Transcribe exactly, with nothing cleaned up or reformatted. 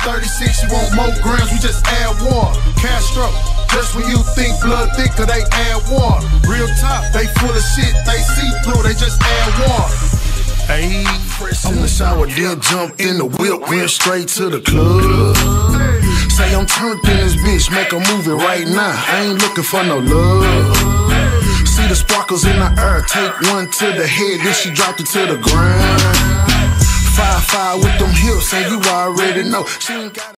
thirty-six, you want more grams, we just add water. Castro, just when you think blood thicker, they add water. Real top, they full of shit, they see through, they just add water. Hey, I'm in the shower, then jump in the whip, went straight to the club. Say I'm turned in this bitch, make a movie right now, I ain't looking for no love. See the sparkles in the air, take one to the head, then she dropped it to the ground. Five five with them hips, and you already know she ain't got